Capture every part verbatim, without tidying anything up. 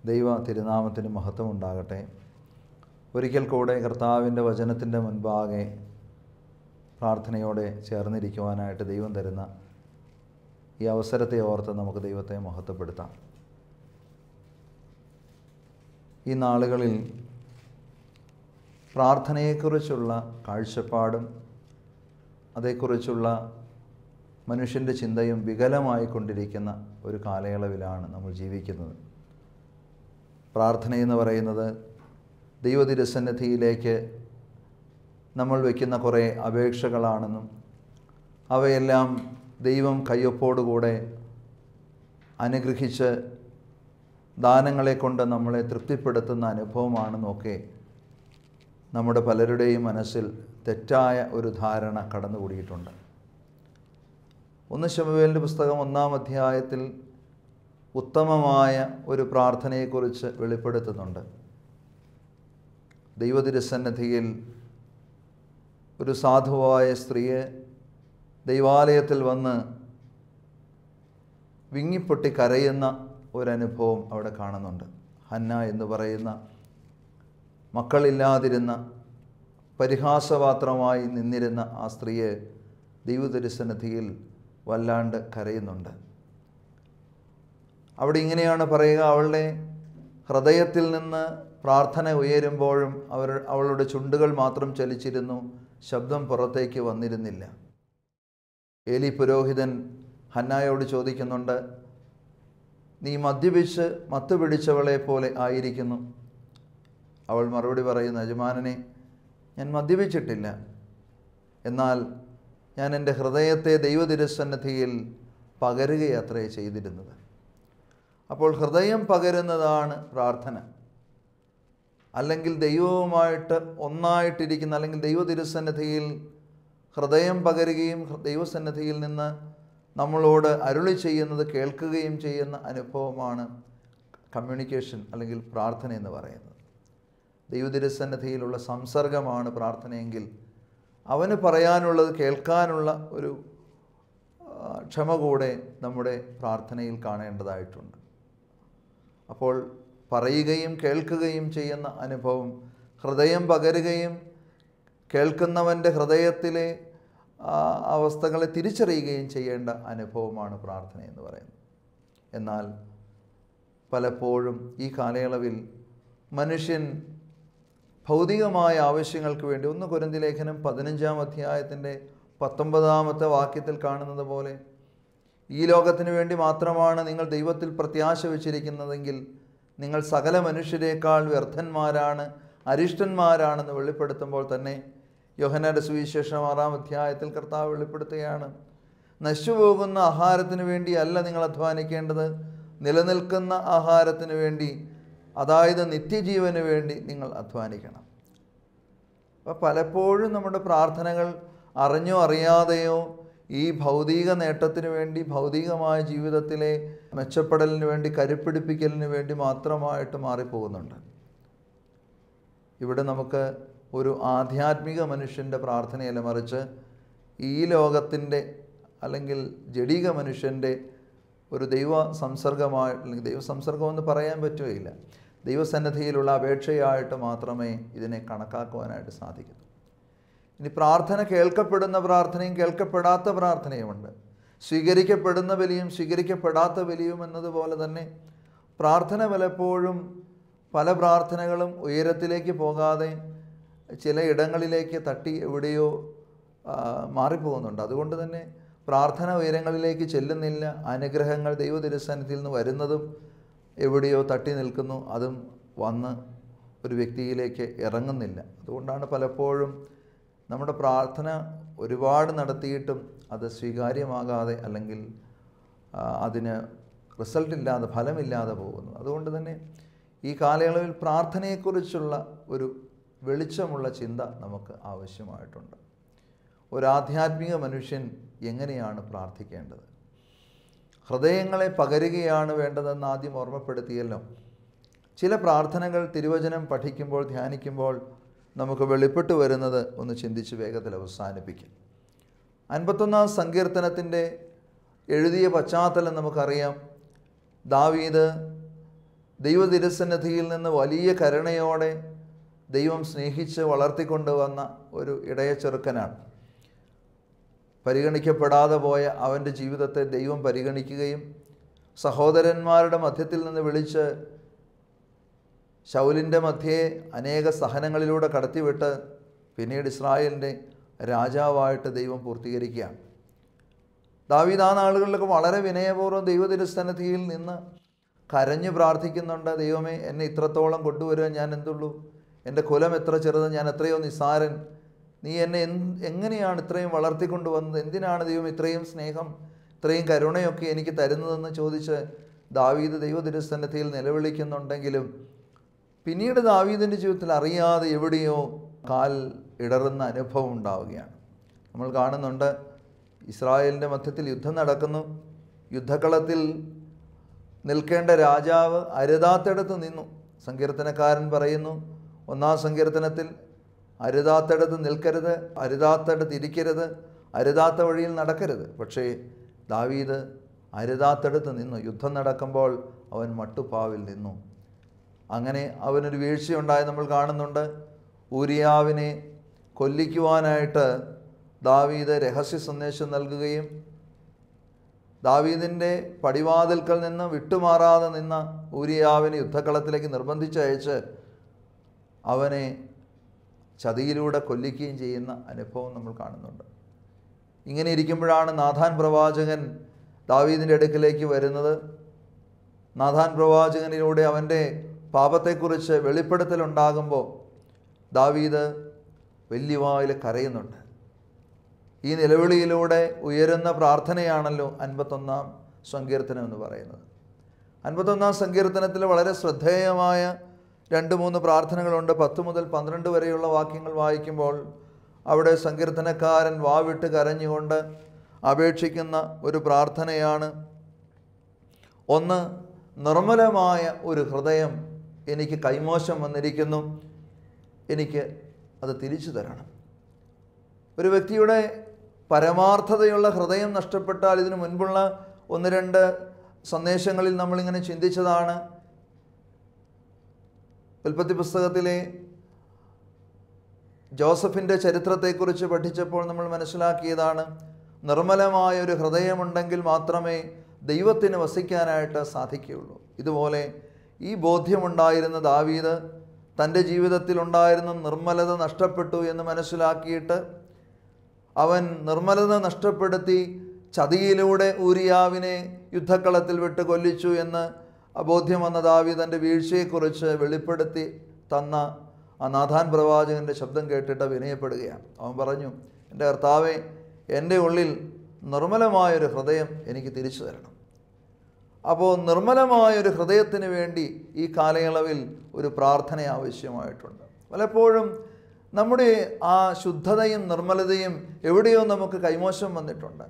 ദൈവ തിരുനാമത്തിന് മഹത്വമുണ്ടാകട്ടെ. ഒരിക്കൽ കൂടെ കർത്താവിൻ്റെ വചനത്തിൻ്റെ മുൻപാകെ പ്രാർത്ഥനയോടെ ചേർന്നിരിക്കുവാനായിട്ട് ദൈവം തരുന്ന ഈ അവസരത്തെ ഓർത്ത് നമുക്ക് ദൈവത്തെ മഹത്വപ്പെടുത്താം. ഈ നാളുകളിൽ പ്രാർത്ഥനയെക്കുറിച്ചുള്ള കാഴ്ചപ്പാടും അതേക്കുറിച്ചുള്ള മനുഷ്യൻ്റെ ചിന്തയും വികലമായിക്കൊണ്ടിരിക്കുന്ന ഒരു കാലയളവിലാണ് നമ്മൾ ജീവിക്കുന്നത്. പ്രാർത്ഥനയെന്ന് പറയുന്നത് ദൈവതിരുസന്നിധിയിലേക്ക് നമ്മൾ വയ്ക്കുന്ന കുറേ അപേക്ഷകളാണെന്നും അവയെല്ലാം ദൈവം കയ്യൊപ്പോടുകൂടെ അനുഗ്രഹിച്ച് ദാനങ്ങളെ കൊണ്ട് നമ്മളെ തൃപ്തിപ്പെടുത്തുന്ന അനുഭവമാണെന്നൊക്കെ നമ്മുടെ പലരുടെയും മനസ്സിൽ തെറ്റായ ഒരു ധാരണ കടന്നുകൂടിയിട്ടുണ്ട്. ഒന്ന് ശമൂവേലിൻ്റെ പുസ്തകം ഒന്നാം അധ്യായത്തിൽ ഉത്തമമായ ഒരു പ്രാർത്ഥനയെക്കുറിച്ച് വെളിപ്പെടുത്തുന്നുണ്ട്. ദൈവതിരുസന്നിധിയിൽ ഒരു സാധുവായ സ്ത്രീയെ ദൈവാലയത്തിൽ വന്ന് വിങ്ങിപ്പൊട്ടി കരയുന്ന ഒരനുഭവം അവിടെ കാണുന്നുണ്ട്. ഹന്ന എന്ന് പറയുന്ന മക്കളില്ലാതിരുന്ന പരിഹാസപാത്രമായി നിന്നിരുന്ന ആ സ്ത്രീയെ ദൈവതിരുസന്നിധിയിൽ വല്ലാണ്ട് കരയുന്നുണ്ട്. അവിടെ ഇങ്ങനെയാണ് പറയുക, അവളുടെ ഹൃദയത്തിൽ നിന്ന് പ്രാർത്ഥന ഉയരുമ്പോഴും അവർ അവളുടെ ചുണ്ടുകൾ മാത്രം ചലിച്ചിരുന്നു, ശബ്ദം പുറത്തേക്ക് വന്നിരുന്നില്ല. ഏലി പുരോഹിതൻ ഹന്നായോട് ചോദിക്കുന്നുണ്ട്, നീ മദ്യപിച്ച് മത്ത് പിടിച്ചവളെ പോലെ ആയിരിക്കുന്നു. അവൾ മറുപടി പറയുന്നു, യജമാനനെ, ഞാൻ മദ്യപിച്ചിട്ടില്ല, എന്നാൽ ഞാൻ എൻ്റെ ഹൃദയത്തെ ദൈവതിരുസന്നിധിയിൽ പകരുകയത്രേ ചെയ്തിരുന്നത്. അപ്പോൾ ഹൃദയം പകരുന്നതാണ് പ്രാർത്ഥന. അല്ലെങ്കിൽ ദൈവവുമായിട്ട് ഒന്നായിട്ടിരിക്കുന്ന അല്ലെങ്കിൽ ദൈവ തിരുസന്നിധിയിൽ ഹൃദയം പകരുകയും ദൈവസന്നിധിയിൽ നിന്ന് നമ്മളോട് അരുളി ചെയ്യുന്നത് കേൾക്കുകയും ചെയ്യുന്ന അനുഭവമാണ് കമ്മ്യൂണിക്കേഷൻ അല്ലെങ്കിൽ പ്രാർത്ഥന എന്ന് പറയുന്നത്. ദൈവ തിരുസന്നിധിയിലുള്ള സംസർഗമാണ് പ്രാർത്ഥനയെങ്കിൽ അവന് പറയാനുള്ളത് കേൾക്കാനുള്ള ഒരു ക്ഷമ കൂടെ നമ്മുടെ പ്രാർത്ഥനയിൽ കാണേണ്ടതായിട്ടുണ്ട്. അപ്പോൾ പറയുകയും കേൾക്കുകയും ചെയ്യുന്ന അനുഭവം, ഹൃദയം പകരുകയും കേൾക്കുന്നവൻ്റെ ഹൃദയത്തിലെ അവസ്ഥകളെ തിരിച്ചറിയുകയും ചെയ്യേണ്ട അനുഭവമാണ് പ്രാർത്ഥന എന്ന് പറയുന്നത്. എന്നാൽ പലപ്പോഴും ഈ കാലയളവിൽ മനുഷ്യൻ ഭൗതികമായ ആവശ്യങ്ങൾക്ക് വേണ്ടി, ഒന്ന് കൊരിന്ത്യർ ലേഖനം പതിനഞ്ചാം അധ്യായത്തിൻ്റെ പത്തൊമ്പതാമത്തെ വാക്യത്തിൽ കാണുന്നത് പോലെ, ഈ ലോകത്തിന് വേണ്ടി മാത്രമാണ് നിങ്ങൾ ദൈവത്തിൽ പ്രത്യാശ വച്ചിരിക്കുന്നതെങ്കിൽ നിങ്ങൾ സകല മനുഷ്യരെക്കാൾ വ്യർത്ഥന്മാരാണ്, അരിഷ്ടന്മാരാണെന്ന് വെളിപ്പെടുത്തുമ്പോൾ തന്നെ യോഹന്നാന്റെ സുവിശേഷം ആറാം അധ്യായത്തിൽ കർത്താവ് വെളിപ്പെടുത്തുകയാണ്, നശിച്ചുപോകുന്ന ആഹാരത്തിന് വേണ്ടി അല്ല നിങ്ങൾ അധ്വാനിക്കേണ്ടത്, നിലനിൽക്കുന്ന ആഹാരത്തിന് വേണ്ടി, അതായത് നിത്യജീവന് വേണ്ടി നിങ്ങൾ അധ്വാനിക്കണം. അപ്പോൾ പലപ്പോഴും നമ്മുടെ പ്രാർത്ഥനകൾ അറിഞ്ഞോ അറിയാതെയോ ഈ ഭൗതിക നേട്ടത്തിന് വേണ്ടി, ഭൗതികമായ ജീവിതത്തിലെ മെച്ചപ്പെടലിന് വേണ്ടി, കരുപ്പിടിപ്പിക്കലിന് വേണ്ടി മാത്രമായിട്ട് മാറിപ്പോകുന്നുണ്ട്. ഇവിടെ നമുക്ക് ഒരു ആധ്യാത്മിക മനുഷ്യൻ്റെ പ്രാർത്ഥനയല്ല, മറിച്ച് ഈ ലോകത്തിൻ്റെ അല്ലെങ്കിൽ ജഡിക മനുഷ്യൻ്റെ ഒരു ദൈവ സംസർഗമായി, അല്ലെങ്കിൽ ദൈവ സംസർഗമെന്ന് പറയാൻ പറ്റുകയില്ല, ദൈവസന്നിധിയിലുള്ള അപേക്ഷയായിട്ട് മാത്രമേ ഇതിനെ കണക്കാക്കുവാനായിട്ട് സാധിക്കൂ. ഇനി പ്രാർത്ഥന കേൾക്കപ്പെടുന്ന പ്രാർത്ഥനയും കേൾക്കപ്പെടാത്ത പ്രാർത്ഥനയുമുണ്ട്. സ്വീകരിക്കപ്പെടുന്ന ബലിയും സ്വീകരിക്കപ്പെടാത്ത ബലിയും എന്നതുപോലെ തന്നെ പ്രാർത്ഥന പലപ്പോഴും പല പ്രാർത്ഥനകളും ഉയരത്തിലേക്ക് പോകാതെ ചില ഇടങ്ങളിലേക്ക് തട്ടി എവിടെയോ മാറിപ്പോകുന്നുണ്ട്. അതുകൊണ്ട് തന്നെ പ്രാർത്ഥന ഉയരങ്ങളിലേക്ക് ചെല്ലുന്നില്ല. അനുഗ്രഹങ്ങൾ ദൈവ തിരുസന്നിധിയിൽ നിന്ന് വരുന്നതും എവിടെയോ തട്ടി നിൽക്കുന്നു, അതും വന്ന് ഒരു വ്യക്തിയിലേക്ക് ഇറങ്ങുന്നില്ല. അതുകൊണ്ടാണ് പലപ്പോഴും നമ്മുടെ പ്രാർത്ഥന ഒരുപാട് നടത്തിയിട്ടും അത് സ്വീകാര്യമാകാതെ അല്ലെങ്കിൽ അതിന് റിസൾട്ടില്ലാതെ, ഫലമില്ലാതെ പോകുന്നു. അതുകൊണ്ട് തന്നെ ഈ കാലയളവിൽ പ്രാർത്ഥനയെക്കുറിച്ചുള്ള ഒരു വെളിച്ചമുള്ള ചിന്ത നമുക്ക് ആവശ്യമായിട്ടുണ്ട്. ഒരു ആധ്യാത്മിക മനുഷ്യൻ എങ്ങനെയാണ് പ്രാർത്ഥിക്കേണ്ടത്? ഹൃദയങ്ങളെ പകരുകയാണ് വേണ്ടതെന്ന് ആദ്യം ഓർമ്മപ്പെടുത്തിയല്ലോ. ചില പ്രാർത്ഥനകൾ തിരുവചനം പഠിക്കുമ്പോൾ, ധ്യാനിക്കുമ്പോൾ നമുക്ക് വെളിപ്പെട്ടു വരുന്നത് ഒന്ന് ചിന്തിച്ച് വേഗത്തിൽ അവസാനിപ്പിക്കും. അൻപത്തൊന്നാം സങ്കീർത്തനത്തിൻ്റെ എഴുതിയ പശ്ചാത്തലം നമുക്കറിയാം. ദാവീദ് ദൈവ തിരുസന്നിധിയിൽ നിന്ന് വലിയ കരുണയോടെ ദൈവം സ്നേഹിച്ച് വളർത്തിക്കൊണ്ടുവന്ന ഒരു ഇടയ ചെറുക്കനാണ്. പരിഗണിക്കപ്പെടാതെ പോയ അവൻ്റെ ജീവിതത്തെ ദൈവം പരിഗണിക്കുകയും സഹോദരന്മാരുടെ മധ്യത്തിൽ നിന്ന് വിളിച്ച് ശൗലിൻ്റെ മധ്യേ അനേക സഹനങ്ങളിലൂടെ കടത്തിവിട്ട് പിന്നീട് ഇസ്രായേലിൻ്റെ രാജാവായിട്ട് ദൈവം പൂർത്തീകരിക്കുകയാണ്. ദാവീദ് ആ നാളുകളിലൊക്കെ വളരെ വിനയപൂർവ്വം ദൈവ തിരുസന്നിധിയിൽ നിന്ന് കരഞ്ഞു പ്രാർത്ഥിക്കുന്നുണ്ട്. ദൈവമേ, എന്നെ ഇത്രത്തോളം കൊണ്ടുവരുവാൻ ഞാൻ എന്തുള്ളൂ? എൻ്റെ കുലം എത്ര ചെറുത്, ഞാൻ എത്രയോ നിസ്സാരൻ. നീ എന്നെ എന്ത് എങ്ങനെയാണ് ഇത്രയും വളർത്തിക്കൊണ്ടുവന്നത്? എന്തിനാണ് ദൈവം ഇത്രയും സ്നേഹം, ഇത്രയും കരുണയൊക്കെ എനിക്ക് തരുന്നതെന്ന് ചോദിച്ച് ദാവീദ് ദൈവ തിരുസന്നിധിയിൽ നിലവിളിക്കുന്നുണ്ടെങ്കിലും പിന്നീട് ദാവീദിൻ്റെ ജീവിതത്തിൽ അറിയാതെ എവിടെയോ കാൽ ഇടറുന്ന അനുഭവം ഉണ്ടാവുകയാണ്. നമ്മൾ കാണുന്നുണ്ട്, ഇസ്രായേലിൻ്റെ മധ്യത്തിൽ യുദ്ധം നടക്കുന്നു. യുദ്ധക്കളത്തിൽ നിൽക്കേണ്ട രാജാവ് അരുതാത്തടത്ത് നിന്നു. സങ്കീർത്തനക്കാരൻ പറയുന്നു, ഒന്നാം സങ്കീർത്തനത്തിൽ, അരുതാത്തടത്ത് നിൽക്കരുത്, അരുതാത്തടത്ത് ഇരിക്കരുത്, അരുതാത്ത വഴിയിൽ നടക്കരുത്. പക്ഷേ ദാവീദ് അരുതാത്തടത്ത് നിന്നു. യുദ്ധം നടക്കുമ്പോൾ അവൻ മട്ടുപ്പാവിൽ നിന്നു. അങ്ങനെ അവനൊരു വീഴ്ചയുണ്ടായി നമ്മൾ കാണുന്നുണ്ട്. ഊരിയാവിനെ കൊല്ലിക്കുവാനായിട്ട് ദാവീദ് രഹസ്യ സന്ദേശം നൽകുകയും ദാവീദിൻ്റെ പടിവാതിൽക്കൽ നിന്ന് വിട്ടുമാറാതെ നിന്ന ഊരിയാവിനെ യുദ്ധക്കളത്തിലേക്ക് നിർബന്ധിച്ചയച്ച് അവനെ ചതിയിലൂടെ കൊല്ലിക്കുകയും ചെയ്യുന്ന അനുഭവം നമ്മൾ കാണുന്നുണ്ട്. ഇങ്ങനെ ഇരിക്കുമ്പോഴാണ് നാഥാൻ പ്രവാചകൻ ദാവീദിൻ്റെ അടുക്കിലേക്ക് വരുന്നത്. നാഥാൻ പ്രവാചകനിലൂടെ അവൻ്റെ പാപത്തെക്കുറിച്ച് വെളിപ്പെടുത്തലുണ്ടാകുമ്പോൾ ദാവീദ് വലിയ വായിൽ കരയുന്നുണ്ട്. ഈ നിലവിളിയിലൂടെ ഉയരുന്ന പ്രാർത്ഥനയാണല്ലോ അൻപത്തൊന്നാം സങ്കീർത്തനം എന്ന് പറയുന്നത്. അൻപത്തൊന്നാം സങ്കീർത്തനത്തിൽ വളരെ ശ്രദ്ധേയമായ രണ്ട് മൂന്ന് പ്രാർത്ഥനകളുണ്ട്. പത്ത് മുതൽ പന്ത്രണ്ട് വരെയുള്ള വാക്യങ്ങൾ വായിക്കുമ്പോൾ അവിടെ സങ്കീർത്തനക്കാരൻ വാവിട്ട് കരഞ്ഞുകൊണ്ട് അപേക്ഷിക്കുന്ന ഒരു പ്രാർത്ഥനയാണ്. ഒന്ന്, നിർമ്മലമായ ഒരു ഹൃദയം എനിക്ക് കൈമോശം വന്നിരിക്കുന്നു, എനിക്ക് അത് തിരിച്ചു തരണം. ഒരു വ്യക്തിയുടെ പരമാർത്ഥതയുള്ള ഹൃദയം നഷ്ടപ്പെട്ടാൽ, ഇതിനു മുൻപുള്ള ഒന്ന് രണ്ട് സന്ദേശങ്ങളിൽ നമ്മളിങ്ങനെ ചിന്തിച്ചതാണ്. ഉൽപ്പത്തി പുസ്തകത്തിലെ ജോസഫിൻ്റെ ചരിത്രത്തെക്കുറിച്ച് പഠിച്ചപ്പോൾ നമ്മൾ മനസ്സിലാക്കിയതാണ്, നിർമ്മലമായ ഒരു ഹൃദയമുണ്ടെങ്കിൽ മാത്രമേ ദൈവത്തിന് വസിക്കാനായിട്ട് സാധിക്കുകയുള്ളൂ. ഇതുപോലെ ഈ ബോധ്യമുണ്ടായിരുന്ന ദാവീദ് തൻ്റെ ജീവിതത്തിലുണ്ടായിരുന്ന നിർമ്മലത നഷ്ടപ്പെട്ടു എന്ന് മനസ്സിലാക്കിയിട്ട് അവൻ നിർമ്മലത നഷ്ടപ്പെടുത്തി ചതിയിലൂടെ ഊരിയാവിനെ യുദ്ധക്കളത്തിൽ വിട്ട് കൊല്ലിച്ചു എന്ന് ബോധ്യം വന്ന ദാവീദ് തൻ്റെ വീഴ്ചയെക്കുറിച്ച് വെളിപ്പെടുത്തി തന്ന ആ നാഥാൻ പ്രവാചകൻ്റെ ശബ്ദം കേട്ടിട്ട് വിനയപ്പെടുകയാണ്. അവൻ പറഞ്ഞു, എൻ്റെ കർത്താവേ, എൻ്റെ ഉള്ളിൽ നിർമ്മലമായൊരു ഹൃദയം എനിക്ക് തിരിച്ചു തരണം. അപ്പോൾ നിർമ്മലമായൊരു ഹൃദയത്തിന് വേണ്ടി ഈ കാലയളവിൽ ഒരു പ്രാർത്ഥന ആവശ്യമായിട്ടുണ്ട്. പലപ്പോഴും നമ്മുടെ ആ ശുദ്ധതയും നിർമ്മലതയും എവിടെയോ നമുക്ക് കൈമോശം വന്നിട്ടുണ്ട്.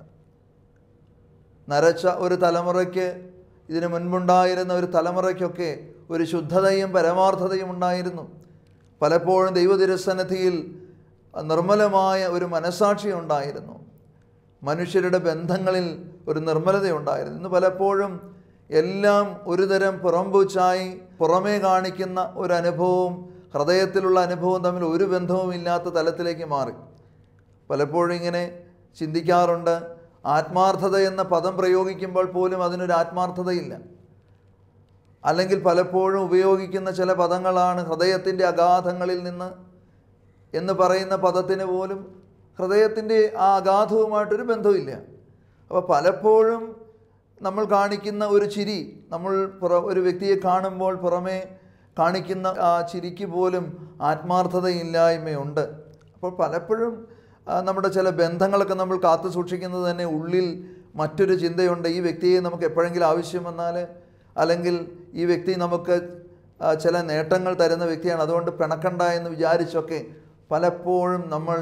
നരച്ച ഒരു തലമുറയ്ക്ക്, ഇതിനു മുൻപുണ്ടായിരുന്ന ഒരു തലമുറയ്ക്കൊക്കെ ഒരു ശുദ്ധതയും പരമാർത്ഥതയും ഉണ്ടായിരുന്നു. പലപ്പോഴും ദൈവതിരുസന്നിധിയിൽ നിർമ്മലമായ ഒരു മനസ്സാക്ഷി ഉണ്ടായിരുന്നു. മനുഷ്യരുടെ ബന്ധങ്ങളിൽ ഒരു നിർമ്മലതയുണ്ടായിരുന്നു. ഇന്ന് പലപ്പോഴും എല്ലാം ഒരുതരം പുറംപൂച്ചായി പുറമേ കാണിക്കുന്ന ഒരു അനുഭവവും ഹൃദയത്തിലുള്ള അനുഭവവും തമ്മിൽ ഒരു ബന്ധവുമില്ലാത്ത തലത്തിലേക്ക് മാറി. പലപ്പോഴും ഇങ്ങനെ ചിന്തിക്കാറുണ്ട്, ആത്മാർത്ഥത എന്ന പദം പ്രയോഗിക്കുമ്പോൾ പോലും അതിനൊരു ആത്മാർത്ഥതയില്ല. അല്ലെങ്കിൽ പലപ്പോഴും ഉപയോഗിക്കുന്ന ചില പദങ്ങളാണ് ഹൃദയത്തിൻ്റെ അഗാധങ്ങളിൽ നിന്ന് എന്ന് പറയുന്ന പദത്തിന് പോലും ഹൃദയത്തിൻ്റെ ആ അഗാധവുമായിട്ടൊരു ബന്ധമില്ല. അപ്പോൾ പലപ്പോഴും നമ്മൾ കാണിക്കുന്ന ഒരു ചിരി, നമ്മൾ പുറ ഒരു വ്യക്തിയെ കാണുമ്പോൾ പുറമേ കാണിക്കുന്ന ആ ചിരിക്ക് പോലും ആത്മാർത്ഥതയില്ലായ്മയുണ്ട്. അപ്പോൾ പലപ്പോഴും നമ്മുടെ ചില ബന്ധങ്ങളൊക്കെ നമ്മൾ കാത്തു സൂക്ഷിക്കുന്നത് തന്നെ ഉള്ളിൽ മറ്റൊരു ചിന്തയുണ്ട്. ഈ വ്യക്തിയെ നമുക്ക് എപ്പോഴെങ്കിലും ആവശ്യം വന്നാൽ, അല്ലെങ്കിൽ ഈ വ്യക്തി നമുക്ക് ചില നേട്ടങ്ങൾ തരുന്ന വ്യക്തിയാണ്, അതുകൊണ്ട് പിണക്കണ്ട എന്ന് വിചാരിച്ചൊക്കെ പലപ്പോഴും നമ്മൾ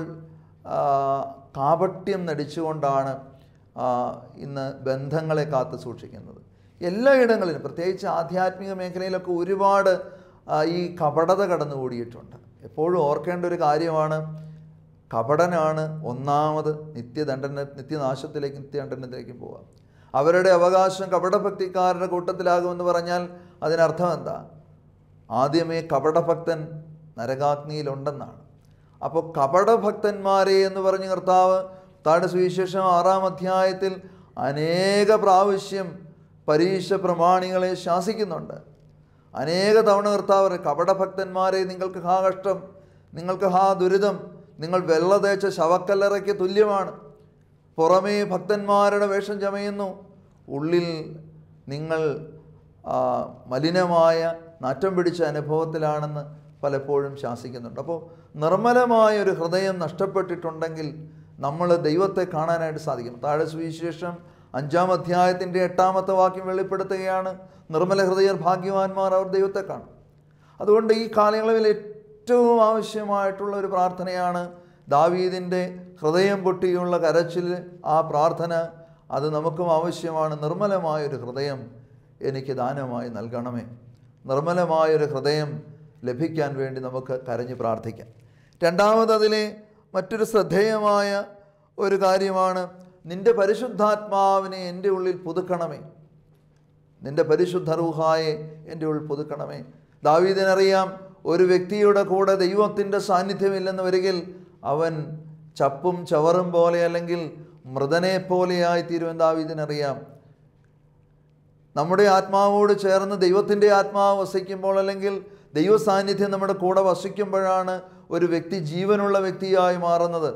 കാപട്യം നടിച്ചുകൊണ്ടാണ് ഇന്ന് ബന്ധങ്ങളെ കാത്തു സൂക്ഷിക്കുന്നത്. എല്ലായിടങ്ങളിലും, പ്രത്യേകിച്ച് ആധ്യാത്മിക മേഖലയിലൊക്കെ ഒരുപാട് ഈ കപടത കടന്നുകൂടിയിട്ടുണ്ട്. എപ്പോഴും ഓർക്കേണ്ട ഒരു കാര്യമാണ്, കപടനാണ് ഒന്നാമത് നിത്യദണ്ഡന നിത്യനാശത്തിലേക്ക് നിത്യദണ്ഡനത്തിലേക്കും പോവുക. അവരുടെ അവകാശം കപടഭക്തിക്കാരുടെ കൂട്ടത്തിലാകുമെന്ന് പറഞ്ഞാൽ അതിനർത്ഥം എന്താ? ആദ്യമേ കപടഭക്തൻ നരകാഗ്നിയിലുണ്ടെന്നാണ്. അപ്പോൾ കപടഭക്തന്മാരെ എന്ന് പറഞ്ഞ് കർത്താവ് താഴെ സുവിശേഷം ആറാം അധ്യായത്തിൽ അനേക പ്രാവശ്യം പരീക്ഷ പ്രമാണികളെ ശാസിക്കുന്നുണ്ട്. അനേക തവണ കർത്താവ് കപടഭക്തന്മാരെ, നിങ്ങൾക്ക് ഹാ കഷ്ടം, നിങ്ങൾക്ക് ഹാ ദുരിതം, നിങ്ങൾ വെള്ള തേച്ച ശവക്കല്ലറയ്ക്ക് തുല്യമാണ്. പുറമേ ഭക്തന്മാരുടെ വേഷം ചമയുന്നു, ഉള്ളിൽ നിങ്ങൾ മലിനമായ നാറ്റം പിടിച്ച അനുഭവത്തിലാണെന്ന് പലപ്പോഴും ശാസിക്കുന്നുണ്ട്. അപ്പോൾ നിർമ്മലമായൊരു ഹൃദയം നഷ്ടപ്പെട്ടിട്ടുണ്ടെങ്കിൽ നമ്മൾ ദൈവത്തെ കാണാനായിട്ട് സാധിക്കും. താഴെ സുവിശേഷം അഞ്ചാം അധ്യായത്തിൻ്റെ എട്ടാമത്തെ വാക്യം വെളിപ്പെടുത്തുകയാണ്, നിർമ്മല ഹൃദയർ ഭാഗ്യവാന്മാർ, അവർ ദൈവത്തെ കാണും. അതുകൊണ്ട് ഈ കാലയളവിൽ ഏറ്റവും ആവശ്യമായിട്ടുള്ള ഒരു പ്രാർത്ഥനയാണ് ദാവീദിൻ്റെ ഹൃദയം പൊട്ടിയുള്ള കരച്ചിൽ. ആ പ്രാർത്ഥന അത് നമുക്കും ആവശ്യമാണ്. നിർമ്മലമായൊരു ഹൃദയം എനിക്ക് ദാനമായി നൽകണമേ. നിർമ്മലമായൊരു ഹൃദയം ലഭിക്കാൻ വേണ്ടി നമുക്ക് കരഞ്ഞ് പ്രാർത്ഥിക്കാം. രണ്ടാമത് അതിലെ മറ്റൊരു ശ്രദ്ധേയമായ ഒരു കാര്യമാണ്, നിൻ്റെ പരിശുദ്ധാത്മാവിനെ എൻ്റെ ഉള്ളിൽ പുതുക്കണമേ. നിൻ്റെ പരിശുദ്ധ റൂഹായെ എൻ്റെ ഉള്ളിൽ പുതുക്കണമേ. ദാവീദിനറിയാം, ഒരു വ്യക്തിയുടെ കൂടെ ദൈവത്തിൻ്റെ സാന്നിധ്യമില്ലെന്ന് വരികിൽ അവൻ ചപ്പും ചവറും പോലെ അല്ലെങ്കിൽ മൃതനെ പോലെയായി തീരുമെന്ന് ദാവീദിനറിയാം. നമ്മുടെ ആത്മാവോട് ചേർന്ന് ദൈവത്തിൻ്റെ ആത്മാവ് വസിക്കുമ്പോൾ അല്ലെങ്കിൽ ദൈവ സാന്നിധ്യം നമ്മുടെ കൂടെ വസിക്കുമ്പോഴാണ് ഒരു വ്യക്തി ജീവനുള്ള വ്യക്തിയായി മാറുന്നത്.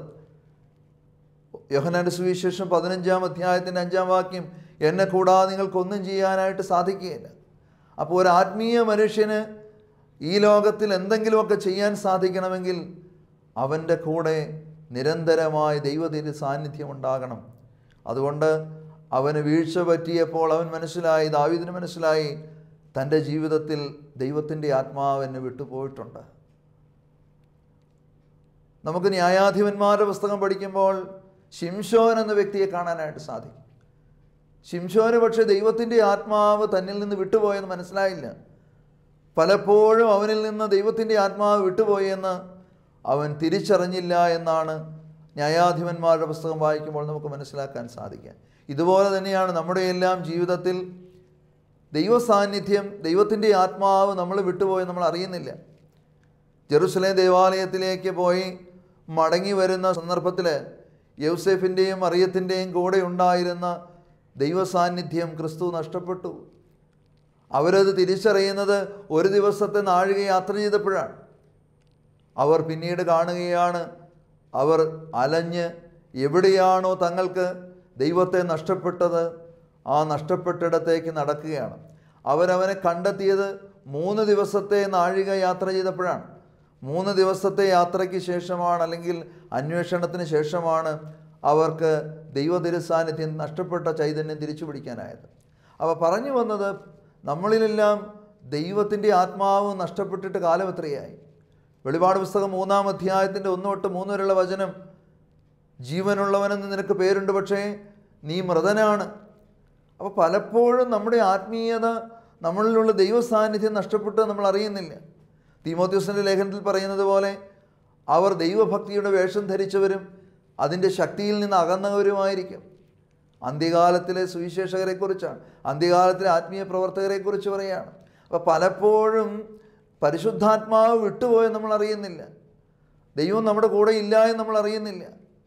യോഹന്നാന്റെ സുവിശേഷം പതിനഞ്ചാം അധ്യായത്തിൻ്റെ അഞ്ചാം വാക്യം, എന്നെ കൂടാതെ നിങ്ങൾക്കൊന്നും ചെയ്യാനായിട്ട് സാധിക്കുകയില്ല. അപ്പോൾ ഒരു ആത്മീയ മനുഷ്യന് ഈ ലോകത്തിൽ എന്തെങ്കിലുമൊക്കെ ചെയ്യാൻ സാധിക്കണമെങ്കിൽ അവൻ്റെ കൂടെ നിരന്തരമായ ദൈവത്തിൻ്റെ സാന്നിധ്യം ഉണ്ടാകണം. അതുകൊണ്ട് അവന് വീഴ്ച പറ്റിയപ്പോൾ അവൻ മനസ്സിലായി, ദാവീദിന് മനസ്സിലായി, തൻ്റെ ജീവിതത്തിൽ ദൈവത്തിൻ്റെ ആത്മാവ് എന്നെ വിട്ടുപോയിട്ടുണ്ട്. നമുക്ക് ന്യായാധിപന്മാരുടെ പുസ്തകം പഠിക്കുമ്പോൾ ശിംശോൻ എന്ന വ്യക്തിയെ കാണാനായിട്ട് സാധിക്കും. ശിംശോന് പക്ഷേ ദൈവത്തിൻ്റെ ആത്മാവ് തന്നിൽ നിന്ന് വിട്ടുപോയെന്ന് മനസ്സിലായില്ല. പലപ്പോഴും അവനിൽ നിന്ന് ദൈവത്തിൻ്റെ ആത്മാവ് വിട്ടുപോയെന്ന് അവൻ തിരിച്ചറിഞ്ഞില്ല എന്നാണ് ന്യായാധിപന്മാരുടെ പുസ്തകം വായിക്കുമ്പോൾ നമുക്ക് മനസ്സിലാക്കാൻ സാധിക്കുക. ഇതുപോലെ തന്നെയാണ് നമ്മുടെ എല്ലാം ജീവിതത്തിൽ ദൈവ സാന്നിധ്യം, ദൈവത്തിൻ്റെ ആത്മാവ് നമ്മൾ വിട്ടുപോയി നമ്മൾ അറിയുന്നില്ല. ജെറുസലേം ദേവാലയത്തിലേക്ക് പോയി മടങ്ങി വരുന്ന സന്ദർഭത്തിൽ യൗസേഫിൻ്റെയും മറിയത്തിൻ്റെയും കൂടെ ഉണ്ടായിരുന്ന ദൈവ സാന്നിധ്യം ക്രിസ്തു നഷ്ടപ്പെട്ടു. അവരത് തിരിച്ചറിയുന്നത് ഒരു ദിവസത്തെ നാഴിക യാത്ര ചെയ്തപ്പോഴാണ്. അവർ പിന്നീട് കാണുകയാണ്, അവർ അലഞ്ഞ് എവിടെയാണോ തങ്ങൾക്ക് ദൈവത്തെ നഷ്ടപ്പെട്ടത് ആ നഷ്ടപ്പെട്ടിടത്തേക്ക് നടക്കുകയാണ്. അവരവനെ കണ്ടെത്തിയത് മൂന്ന് ദിവസത്തെ നാഴിക യാത്ര ചെയ്തപ്പോഴാണ്. മൂന്ന് ദിവസത്തെ യാത്രയ്ക്ക് ശേഷമാണ്, അല്ലെങ്കിൽ അന്വേഷണത്തിന് ശേഷമാണ് അവർക്ക് ദൈവ തിരുസാന്നിധ്യം, നഷ്ടപ്പെട്ട ചൈതന്യം തിരിച്ചു പിടിക്കാനായത്. അവ പറഞ്ഞു വന്നത്, നമ്മളിലെല്ലാം ദൈവത്തിൻ്റെ ആത്മാവ് നഷ്ടപ്പെട്ടിട്ട് കാലം എത്രയായി. വെളിപാട് പുസ്തകം മൂന്നാം അധ്യായത്തിൻ്റെ ഒന്ന് തൊട്ട് മൂന്ന് വരെയുള്ള വചനം, ജീവനുള്ളവനെന്ന് നിനക്ക് പേരുണ്ട്, പക്ഷേ നീ മൃതനാണ്. അപ്പോൾ പലപ്പോഴും നമ്മുടെ ആത്മീയത, നമ്മളിലുള്ള ദൈവ സാന്നിധ്യം നഷ്ടപ്പെട്ട് നമ്മൾ അറിയുന്നില്ല. തീമോഥെയോസിൻ്റെ ലേഖനത്തിൽ പറയുന്നത് പോലെ, അവർ ദൈവഭക്തിയുടെ വേഷം ധരിച്ചവരും അതിൻ്റെ ശക്തിയിൽ നിന്ന് അകന്നവരുമായിരിക്കും. അന്ത്യകാലത്തിലെ സുവിശേഷകരെക്കുറിച്ചാണ്, അന്ത്യകാലത്തിലെ ആത്മീയ പ്രവർത്തകരെക്കുറിച്ച് പറയുകയാണ്. അപ്പോൾ പലപ്പോഴും പരിശുദ്ധാത്മാവ് വിട്ടുപോയെന്ന് നമ്മൾ അറിയുന്നില്ല, ദൈവം നമ്മുടെ കൂടെ ഇല്ല എന്ന് നമ്മൾ അറിയുന്നില്ല.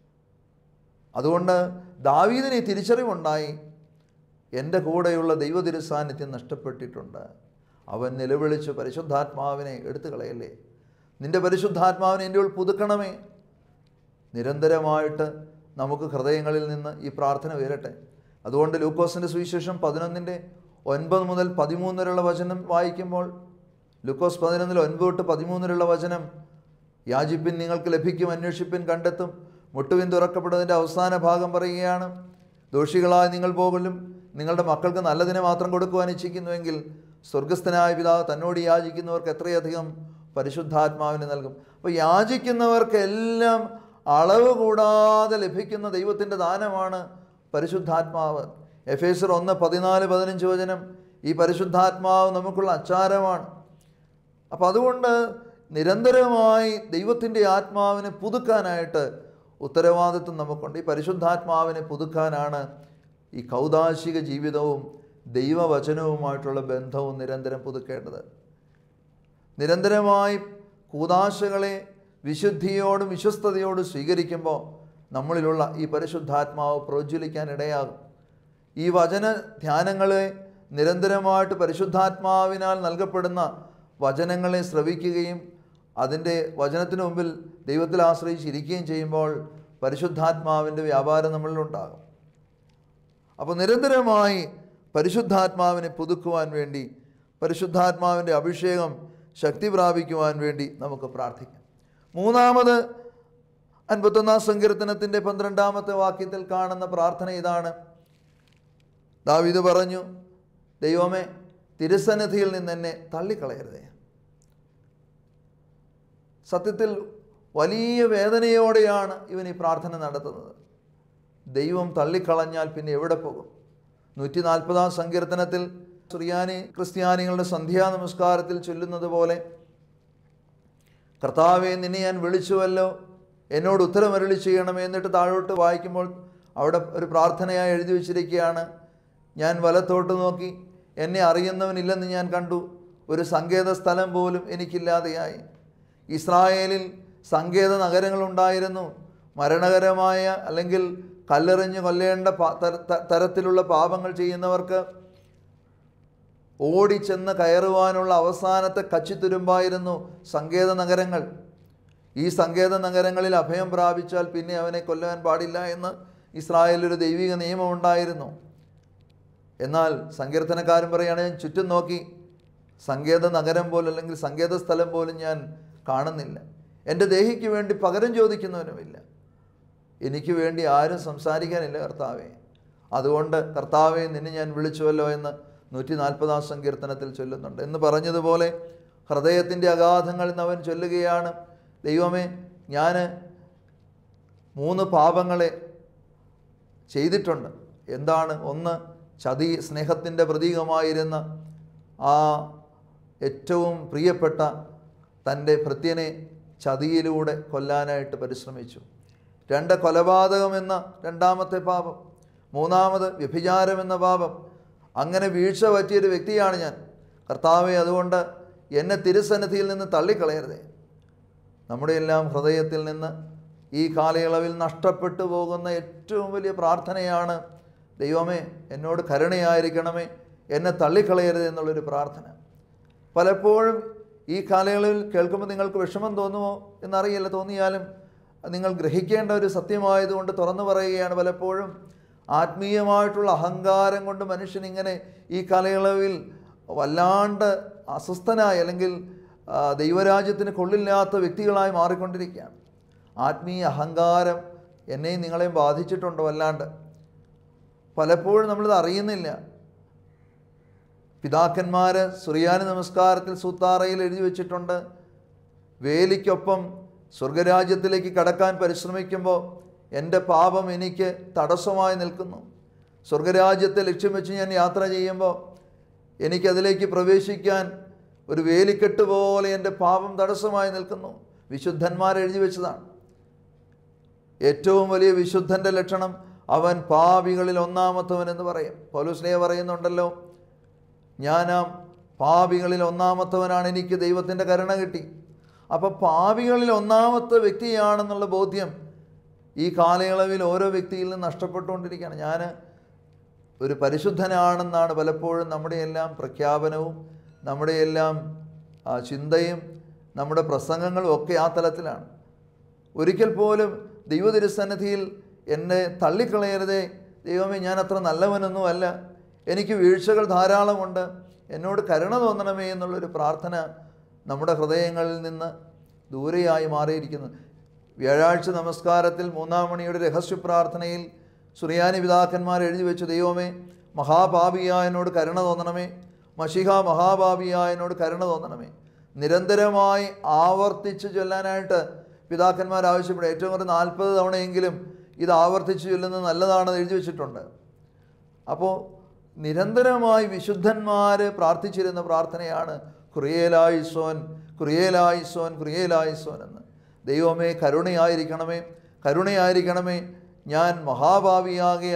അതുകൊണ്ട് ദാവീദിന് ഈ തിരിച്ചറിവുണ്ടായി, എൻ്റെ കൂടെയുള്ള ദൈവ തിരുസാന്നിധ്യം നഷ്ടപ്പെട്ടിട്ടുണ്ട്. അവൻ നിലവിളിച്ച്, പരിശുദ്ധാത്മാവിനെ എടുത്തു കളയല്ലേ, നിൻ്റെ പരിശുദ്ധാത്മാവിനെ എൻ്റെ ഉള്ളിൽ പുതുക്കണമേ. നിരന്തരമായിട്ട് നമുക്ക് ഹൃദയങ്ങളിൽ നിന്ന് ഈ പ്രാർത്ഥന ഉയരട്ടെ. അതുകൊണ്ട് ലൂക്കോസിൻ്റെ സുവിശേഷം പതിനൊന്നിൻ്റെ ഒൻപത് മുതൽ പതിമൂന്ന് വരെയുള്ള വചനം വായിക്കുമ്പോൾ, ലൂക്കോസ് പതിനൊന്നിൽ ഒൻപത് തൊട്ട് പതിമൂന്ന് വരെയുള്ള വചനം, യാചിപ്പിൻ നിങ്ങൾക്ക് ലഭിക്കും, അന്വേഷിപ്പിൻ കണ്ടെത്തും, മുട്ടുവിൻ തുറക്കപ്പെടുന്നതിൻ്റെ അവസാന ഭാഗം പറയുകയാണ്, ദോഷികളായ നിങ്ങൾ പോകലും നിങ്ങളുടെ മക്കൾക്ക് നല്ലതിനെ മാത്രം കൊടുക്കുവാൻ ഇച്ഛിക്കുന്നുവെങ്കിൽ സ്വർഗസ്ഥനായ പിതാവ് തന്നോട് യാചിക്കുന്നവർക്ക് എത്രയധികം പരിശുദ്ധാത്മാവിനെ നൽകും. അപ്പോൾ യാചിക്കുന്നവർക്കെല്ലാം അളവ് കൂടാതെ ലഭിക്കുന്ന ദൈവത്തിൻ്റെ ദാനമാണ് പരിശുദ്ധാത്മാവ്. എഫേസ്യർ ഒന്ന് പതിനാല് പതിനഞ്ച് വചനം, ഈ പരിശുദ്ധാത്മാവ് നമുക്കുള്ള അച്ചാരമാണ്. അപ്പം അതുകൊണ്ട് നിരന്തരമായി ദൈവത്തിൻ്റെ ആത്മാവിനെ പുതുക്കാനായിട്ട് ഉത്തരവാദിത്വം നമുക്കുണ്ട്. ഈ പരിശുദ്ധാത്മാവിനെ പുതുക്കാനാണ് ഈ കൗദാശിക ജീവിതവും ദൈവവചനവുമായിട്ടുള്ള ബന്ധവും നിരന്തരം പുതുക്കേണ്ടത്. നിരന്തരമായി കൂദാശകളെ വിശുദ്ധിയോടും വിശ്വസ്തയോടും സ്വീകരിക്കുമ്പോൾ നമ്മളിലുള്ള ഈ പരിശുദ്ധാത്മാവ് പ്രോജ്വലിക്കാൻ ഇടയാകും. ഈ വചന ധ്യാനങ്ങളെ നിരന്തരമായിട്ട് പരിശുദ്ധാത്മാവിനാൽ നൽകപ്പെടുന്ന വചനങ്ങളെ ശ്രവിക്കുകയും അതിൻ്റെ വചനത്തിന് മുമ്പിൽ ദൈവത്തിൽ ആശ്രയിച്ചിരിക്കുകയും ചെയ്യുമ്പോൾ പരിശുദ്ധാത്മാവിൻ്റെ വ്യാപാരം നമ്മളിലുണ്ടാകും. അപ്പോൾ നിരന്തരമായി പരിശുദ്ധാത്മാവിനെ പുതുക്കുവാൻ വേണ്ടി, പരിശുദ്ധാത്മാവിൻ്റെ അഭിഷേകം ശക്തി പ്രാപിക്കുവാൻ വേണ്ടി നമുക്ക് പ്രാർത്ഥിക്കാം. മൂന്നാമത് അൻപത്തൊന്നാം സങ്കീർത്തനത്തിൻ്റെ പന്ത്രണ്ടാമത്തെ വാക്യത്തിൽ കാണുന്ന പ്രാർത്ഥന ഇതാണ്. ദാവീദ് പറഞ്ഞു, ദൈവമേ, തിരുസന്നിധിയിൽ നിന്ന് എന്നെ തള്ളിക്കളയരുതേ. സത്യത്തിൽ വലിയ വേദനയോടെയാണ് ഇവൻ ഈ പ്രാർത്ഥന നടത്തുന്നത്. ദൈവം തള്ളിക്കളഞ്ഞാൽ പിന്നെ എവിടെ പോകും? നൂറ്റി നാൽപ്പതാം സങ്കീർത്തനത്തിൽ സുറിയാനി ക്രിസ്ത്യാനികളുടെ സന്ധ്യാ നമസ്കാരത്തിൽ ചൊല്ലുന്നത് പോലെ, കർത്താവെ, നിന്നെ ഞാൻ വിളിച്ചുവല്ലോ, എന്നോട് ഉത്തരമരുളി ചെയ്യണമേ. എന്നിട്ട് താഴോട്ട് വായിക്കുമ്പോൾ അവിടെ ഒരു പ്രാർത്ഥനയായി എഴുതി വച്ചിരിക്കുകയാണ്, ഞാൻ വലത്തോട്ട് നോക്കി, എന്നെ അറിയുന്നവനില്ലെന്ന് ഞാൻ കണ്ടു, ഒരു സങ്കേത സ്ഥലം പോലും എനിക്കില്ലാതെയായി. ഇസ്രായേലിൽ സങ്കേത നഗരങ്ങളുണ്ടായിരുന്നു. മരണകരമായ അല്ലെങ്കിൽ കല്ലെറിഞ്ഞ് കൊല്ലേണ്ട തരത്തിലുള്ള പാപങ്ങൾ ചെയ്യുന്നവർക്ക് ഓടിച്ചെന്ന് കയറുവാനുള്ള അവസാനത്തെ കച്ചിത്തുരുമ്പായിരുന്നു സങ്കേത നഗരങ്ങൾ. ഈ സങ്കേത നഗരങ്ങളിൽ അഭയം പ്രാപിച്ചാൽ പിന്നെ അവനെ കൊല്ലാൻ പാടില്ല എന്ന് ഇസ്രായേലിലൊരു ദൈവിക നിയമം ഉണ്ടായിരുന്നു. എന്നാൽ സങ്കീർത്തനക്കാരൻ പറയുകയാണ്, ഞാൻ ചുറ്റും നോക്കി, സങ്കേത നഗരം പോലും അല്ലെങ്കിൽ സങ്കേത സ്ഥലം പോലും ഞാൻ കാണുന്നില്ല. എൻ്റെ ദേഹിക്ക് വേണ്ടി പകരം ചോദിക്കുന്നവനുമില്ല, എനിക്ക് വേണ്ടി ആരും സംസാരിക്കാനില്ല കർത്താവേ. അതുകൊണ്ട് കർത്താവെ, നിന്നെ ഞാൻ വിളിച്ചുവല്ലോ എന്ന് നൂറ്റി നാൽപ്പതാം സങ്കീർത്തനത്തിൽ ചൊല്ലുന്നുണ്ട്. എന്ന് പറഞ്ഞതുപോലെ ഹൃദയത്തിൻ്റെ അഗാധങ്ങളിൽ നിന്ന് അവൻ ചൊല്ലുകയാണ്, ദൈവമേ, ഞാൻ മൂന്ന് പാപങ്ങളെ ചെയ്തിട്ടുണ്ട്. എന്താണ്? ഒന്ന്, ചതി, സ്നേഹത്തിൻ്റെ പ്രതീകമായിരുന്ന ആ ഏറ്റവും പ്രിയപ്പെട്ട തൻ്റെ ഭൃത്യനെ ചതിയിലൂടെ കൊല്ലാനായിട്ട് പരിശ്രമിച്ചു. രണ്ട്, കൊലപാതകം എന്ന രണ്ടാമത്തെ പാപം. മൂന്നാമത് വ്യഭിചാരം എന്ന പാപം. അങ്ങനെ വീഴ്ച പറ്റിയൊരു വ്യക്തിയാണ് ഞാൻ. കർത്താവെ, അതുകൊണ്ട് എന്നെ തിരുസന്നിധിയിൽ നിന്ന് തള്ളിക്കളയരുതേ. നമ്മുടെ എല്ലാം ഹൃദയത്തിൽ നിന്ന് ഈ കാലയളവിൽ നഷ്ടപ്പെട്ടു പോകുന്ന ഏറ്റവും വലിയ പ്രാർത്ഥനയാണ്, ദൈവമേ, എന്നോട് കരുണയായിരിക്കണമേ, എന്നെ തള്ളിക്കളയരുത് എന്നുള്ളൊരു പ്രാർത്ഥന. പലപ്പോഴും ഈ കാലയളവിൽ കേൾക്കുമ്പോൾ നിങ്ങൾക്ക് വിഷമം തോന്നുമോ എന്നറിയില്ല. തോന്നിയാലും നിങ്ങൾ ഗ്രഹിക്കേണ്ട ഒരു സത്യമായതുകൊണ്ട് തുറന്നു പറയുകയാണ്. പലപ്പോഴും ആത്മീയമായിട്ടുള്ള അഹങ്കാരം കൊണ്ട് മനുഷ്യൻ ഇങ്ങനെ ഈ കാലയളവിൽ വല്ലാണ്ട് അസ്വസ്ഥനായി അല്ലെങ്കിൽ ദൈവരാജ്യത്തിന് കൊള്ളില്ലാത്ത വ്യക്തികളായി മാറിക്കൊണ്ടിരിക്കുകയാണ്. ആത്മീയ അഹങ്കാരം എന്നെയും നിങ്ങളെയും ബാധിച്ചിട്ടുണ്ട് വല്ലാണ്ട്. പലപ്പോഴും നമ്മളിത് അറിയുന്നില്ല. പിതാക്കന്മാർ സുറിയാനി നമസ്കാരത്തിൽ സൂത്താറയിൽ എഴുതി വച്ചിട്ടുണ്ട്, വേലിക്കൊപ്പം സ്വർഗരാജ്യത്തിലേക്ക് കടക്കാൻ പരിശ്രമിക്കുമ്പോൾ എൻ്റെ പാപം എനിക്ക് തടസ്സമായി നിൽക്കുന്നു. സ്വർഗരാജ്യത്തെ ലക്ഷ്യം വെച്ച് ഞാൻ യാത്ര ചെയ്യുമ്പോൾ എനിക്കതിലേക്ക് പ്രവേശിക്കാൻ ഒരു വേലിക്കെട്ട് പോലെ എൻ്റെ പാപം തടസ്സമായി നിൽക്കുന്നു. വിശുദ്ധന്മാർ എഴുതി വെച്ചതാണ്. ഏറ്റവും വലിയ വിശുദ്ധൻ്റെ ലക്ഷണം അവൻ പാപികളിൽ ഒന്നാമത്തവൻ എന്ന് പറയും. പൗലോസ്ലീഹ പറയുന്നുണ്ടല്ലോ, ഞാനാം പാപികളിൽ ഒന്നാമത്തവനാണ്, എനിക്ക് ദൈവത്തിൻ്റെ കരുണ കിട്ടി. അപ്പോൾ പാപികളിൽ ഒന്നാമത്തെ വ്യക്തിയാണെന്നുള്ള ബോധ്യം ഈ കാലയളവിൽ ഓരോ വ്യക്തിയിൽ നിന്ന് നഷ്ടപ്പെട്ടുകൊണ്ടിരിക്കുകയാണ്. ഞാൻ ഒരു പരിശുദ്ധനാണെന്നാണ് പലപ്പോഴും നമ്മുടെ എല്ലാം പ്രഖ്യാപനവും നമ്മുടെ എല്ലാം ചിന്തയും നമ്മുടെ പ്രസംഗങ്ങളും ഒക്കെ ആ തലത്തിലാണ്. ഒരിക്കൽ പോലും ദൈവതിരുസന്നിധിയിൽ എന്നെ തള്ളിക്കളയരുതേ, ദൈവമേ, ഞാൻ അത്ര നല്ലവനൊന്നും അല്ല, എനിക്ക് വീഴ്ചകൾ ധാരാളമുണ്ട്, എന്നോട് കരുണ തോന്നണമേ എന്നുള്ളൊരു പ്രാർത്ഥന നമ്മുടെ ഹൃദയങ്ങളിൽ നിന്ന് ദൂരെയായി മാറിയിരിക്കുന്നു. വ്യാഴാഴ്ച നമസ്കാരത്തിൽ മൂന്നാം മണിയുടെ രഹസ്യ പ്രാർത്ഥനയിൽ സുറിയാനി പിതാക്കന്മാർ എഴുതി വെച്ചു, ദൈവമേ, മഹാപാപിയായ എന്നോട് കരുണ തോന്നണമേ, മശിഹ മഹാപാപിയായ എന്നോട് കരുണ തോന്നണമേ. നിരന്തരമായി ആവർത്തിച്ച് ചൊല്ലാനായിട്ട് പിതാക്കന്മാർ ആവശ്യപ്പെടും. ഏറ്റവും കുറഞ്ഞ നാൽപ്പത് തവണയെങ്കിലും ഇത് ആവർത്തിച്ച് ചൊല്ലുന്നത് നല്ലതാണെന്ന് എഴുതി വച്ചിട്ടുണ്ട്. അപ്പോൾ നിരന്തരമായി വിശുദ്ധന്മാർ പ്രാർത്ഥിച്ചിരുന്ന പ്രാർത്ഥനയാണ് കുറിയേലായിസോൻ കുറിയേലായിസോൻ കുറിയേലായിസോൻ എന്ന്. ദൈവമേ, കരുണയായിരിക്കണമേ, കരുണയായിരിക്കണമേ, ഞാൻ മഹാഭാവിയാകയാൽ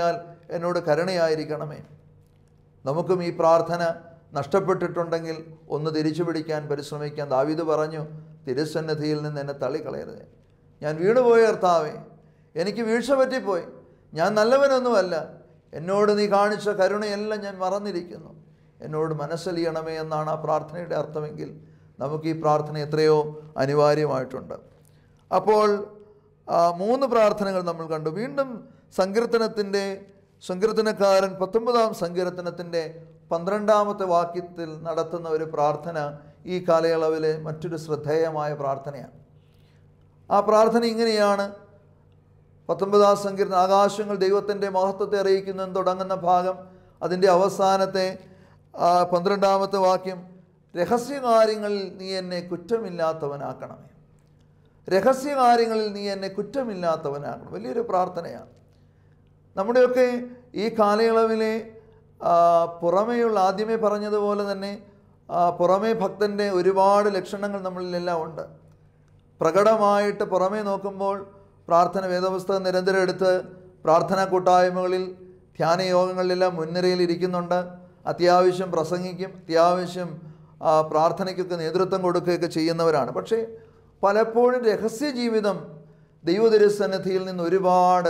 എന്നോട് കരുണയായിരിക്കണമേ. നമുക്കും ഈ പ്രാർത്ഥന നഷ്ടപ്പെട്ടിട്ടുണ്ടെങ്കിൽ ഒന്ന് തിരിച്ചു പിടിക്കാൻ പരിശ്രമിക്കാൻ. ദാവീദ് പറഞ്ഞു, തിരുസന്നിധിയിൽ നിന്ന് എന്നെ തള്ളിക്കളയരുത്. ഞാൻ വീണുപോയ കർത്താവേ, എനിക്ക് വീഴ്ച പറ്റിപ്പോയി, ഞാൻ നല്ലവനൊന്നുമല്ല, എന്നോട് നീ കാണിച്ച കരുണയെല്ലാം ഞാൻ മറന്നിരിക്കുന്നു, എന്നോട് മനസ്സലിയണമേ എന്നാണ് ആ പ്രാർത്ഥനയുടെ അർത്ഥമെങ്കിൽ നമുക്ക് ഈ പ്രാർത്ഥന എത്രയോ അനിവാര്യമായിട്ടുണ്ട്. അപ്പോൾ മൂന്ന് പ്രാർത്ഥനകൾ നമ്മൾ കണ്ടു. വീണ്ടും സങ്കീർത്തനത്തിൻ്റെ സങ്കീർത്തനക്കാരൻ പത്തൊമ്പതാം സങ്കീർത്തനത്തിൻ്റെ പന്ത്രണ്ടാമത്തെ വാക്യത്തിൽ നടത്തുന്ന ഒരു പ്രാർത്ഥന ഈ കാലയളവിലെ മറ്റൊരു ശ്രദ്ധേയമായ പ്രാർത്ഥനയാണ്. ആ പ്രാർത്ഥന ഇങ്ങനെയാണ്. പത്തൊമ്പതാം സങ്കീർത്തനം, ആകാശങ്ങൾ ദൈവത്തിൻ്റെ മഹത്വത്തെ അറിയിക്കുന്നതെന്ന് തുടങ്ങുന്ന ഭാഗം, അതിൻ്റെ അവസാനത്തെ പന്ത്രണ്ടാമത്തെ വാക്യം, രഹസ്യകാര്യങ്ങളിൽ നീ എന്നെ കുറ്റമില്ലാത്തവനാക്കണമേ. രഹസ്യകാര്യങ്ങളിൽ നീ എന്നെ കുറ്റമില്ലാത്തവനാക്കണം. വലിയൊരു പ്രാർത്ഥനയാണ്. നമ്മുടെയൊക്കെ ഈ കാലയളവിലെ പുറമേയുള്ള, ആദ്യമേ പറഞ്ഞതുപോലെ തന്നെ പുറമേ ഭക്തൻ്റെ ഒരുപാട് ലക്ഷണങ്ങൾ നമ്മളിലെല്ലാം ഉണ്ട്. പ്രകടമായിട്ട് പുറമേ നോക്കുമ്പോൾ പ്രാർത്ഥന വേദപുസ്തകം നിരന്തരം എടുത്ത് പ്രാർത്ഥനാ കൂട്ടായ്മകളിൽ ധ്യാന യോഗങ്ങളിലെല്ലാം മുൻനിരയിൽ ഇരിക്കുന്നുണ്ട്. അത്യാവശ്യം പ്രസംഗിക്കും, അത്യാവശ്യം പ്രാർത്ഥനയ്ക്കൊക്കെ നേതൃത്വം കൊടുക്കുകയൊക്കെ ചെയ്യുന്നവരാണ്. പക്ഷേ പലപ്പോഴും രഹസ്യ ജീവിതം ദൈവതിരുസന്നിധിയിൽ നിന്ന് ഒരുപാട്